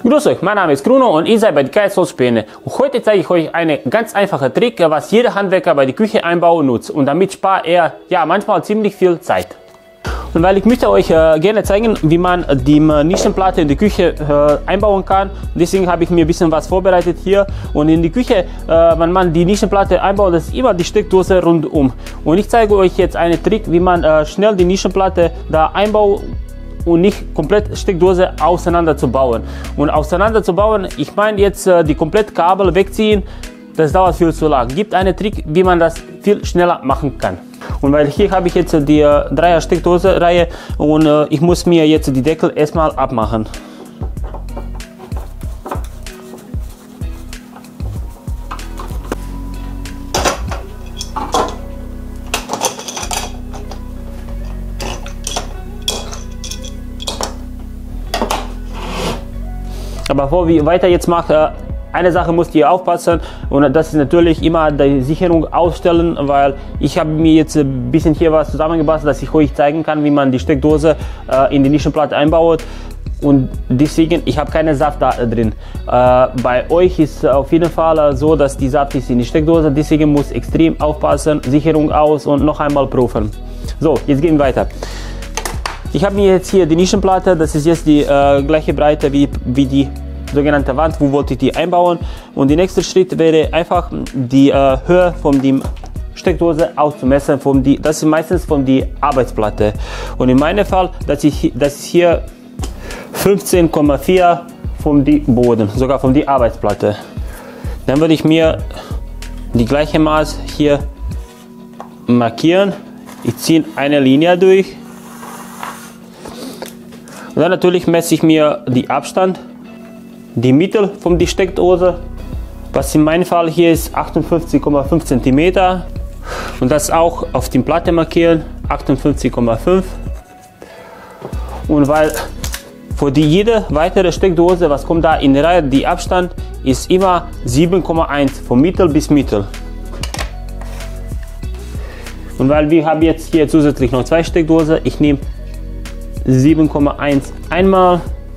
Grüß euch, mein Name ist Bruno und ihr seid bei KS Holzspäne. Und heute zeige ich euch einen ganz einfachen Trick, was jeder Handwerker bei der Küche einbauen nutzt. Und damit spart er manchmal ziemlich viel Zeit. Und weil ich möchte euch gerne zeigen, wie man die Nischenplatte in die Küche einbauen kann, deswegen habe ich mir ein bisschen was vorbereitet hier. Und in die Küche, wenn man die Nischenplatte einbaut, das ist immer die Steckdose rundum. Und ich zeige euch jetzt einen Trick, wie man schnell die Nischenplatte da einbaut und nicht komplett Steckdose auseinander zu bauen. Und auseinander zu bauen, ich meine jetzt die komplett Kabel wegziehen, das dauert viel zu lang. Gibt einen Trick, wie man das viel schneller machen kann. Und weil hier habe ich jetzt die 3er Steckdose Reihe und ich muss mir jetzt die Deckel erstmal abmachen. Aber bevor wir weiter jetzt machen, eine Sache müsst ihr aufpassen und das ist natürlich immer die Sicherung ausstellen, weil ich habe mir jetzt ein bisschen hier was zusammengebastelt, dass ich euch zeigen kann, wie man die Steckdose in die Nischenplatte einbaut. Und deswegen, ich habe keine Saft da drin. Bei euch ist auf jeden Fall so, dass die Saft ist in die Steckdose, deswegen muss extrem aufpassen, Sicherung aus und noch einmal prüfen. So, jetzt gehen wir weiter. Ich habe mir jetzt hier die Nischenplatte, das ist jetzt die gleiche Breite wie die sogenannte Wand, wo wollte ich die einbauen. Und der nächste Schritt wäre einfach die Höhe von der Steckdose auszumessen. Das ist meistens von der Arbeitsplatte. Und in meinem Fall, das ist hier 15,4 vom Boden, sogar von der Arbeitsplatte. Dann würde ich mir die gleiche Maß hier markieren. Ich ziehe eine Linie durch. Und dann natürlich messe ich mir den Abstand, die Mitte von der Steckdose, was in meinem Fall hier ist 58,5 cm. Und das auch auf die Platte markieren, 58,5. Und weil für jede weitere Steckdose, was kommt da in der Reihe, der Abstand ist immer 7,1 von Mittel bis Mittel. Und weil wir haben jetzt hier zusätzlich noch zwei Steckdosen, ich nehme 7,1 einmal,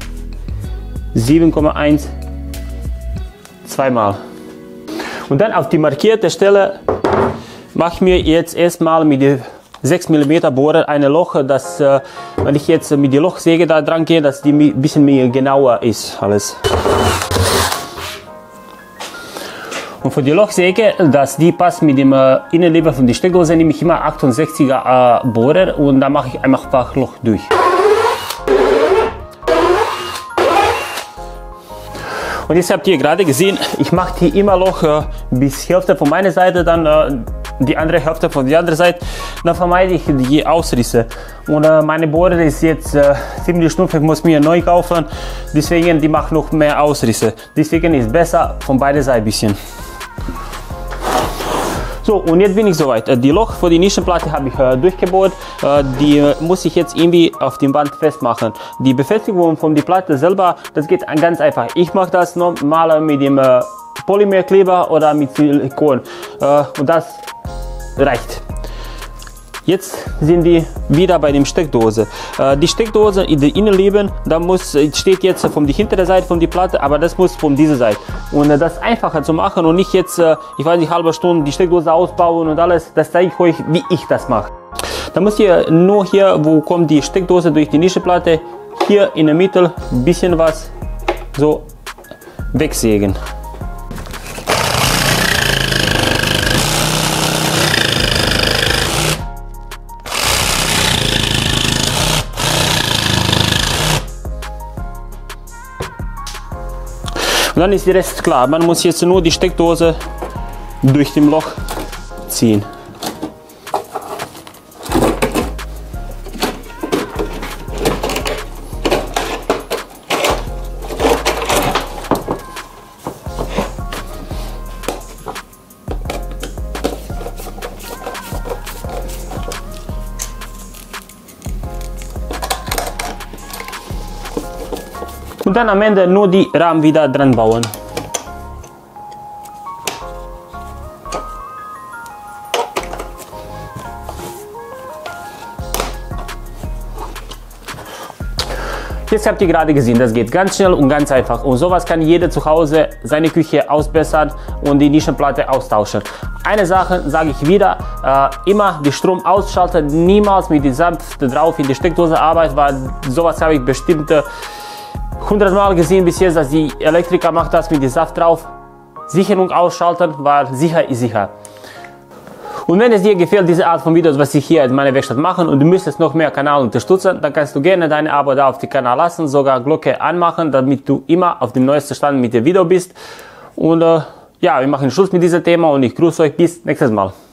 7,1 zweimal. Und dann auf die markierte Stelle mache ich mir jetzt erstmal mit der 6 mm Bohrer ein Loch, dass wenn ich jetzt mit der Lochsäge da dran gehe, dass die ein bisschen mehr genauer ist alles. Und für die Lochsäge, dass die passt mit dem Innenleber von der Steckdose, nehme ich immer 68er Bohrer und da mache ich einfach Loch durch. Und jetzt habt ihr gerade gesehen, ich mache hier immer Loch bis Hälfte von meiner Seite, dann die andere Hälfte von der anderen Seite. Dann vermeide ich die Ausrisse. Und meine Bohrer ist jetzt ziemlich stumpf, ich muss mir neu kaufen. Deswegen, die macht noch mehr Ausrisse. Deswegen ist es besser von beiden Seiten ein bisschen. So, und jetzt bin ich soweit. Die Loch für die Nischenplatte habe ich durchgebohrt. Die muss ich jetzt irgendwie auf dem Band festmachen. Die Befestigung von der Platte selber, das geht ganz einfach. Ich mache das normal mit dem Polymerkleber oder mit Silikon. Und das reicht. Jetzt sind die wieder bei dem Steckdose. Die Steckdose in der Innenleben, da steht jetzt von der hinteren Seite von der Platte, aber das muss von dieser Seite. Und das einfacher zu machen und nicht jetzt, ich weiß nicht, halbe Stunde die Steckdose ausbauen und alles, das zeige ich euch, wie ich das mache. Da müsst ihr nur hier, wo kommt die Steckdose durch die Nischenplatte, hier in der Mitte ein bisschen was so wegsägen. Und dann ist der Rest klar. Man muss jetzt nur die Steckdose durch dem Loch ziehen. Und dann am Ende nur die Rahmen wieder dran bauen. Jetzt habt ihr gerade gesehen, das geht ganz schnell und ganz einfach. Und sowas kann jeder zu Hause seine Küche ausbessern und die Nischenplatte austauschen. Eine Sache sage ich wieder, immer den Strom ausschalten, niemals mit dem Saft drauf in die Steckdose arbeiten, weil sowas habe ich bestimmt 100 Mal gesehen bis jetzt, dass die Elektriker macht das mit dem Saft drauf. Sicherung ausschalten, weil sicher ist sicher. Und wenn es dir gefällt, diese Art von Videos, was ich hier in meiner Werkstatt mache und du möchtest noch mehr Kanal unterstützen, dann kannst du gerne dein Abo da auf den Kanal lassen, sogar Glocke anmachen, damit du immer auf dem neuesten Stand mit dem Video bist. Und ja, wir machen Schluss mit diesem Thema und ich grüße euch bis nächstes Mal.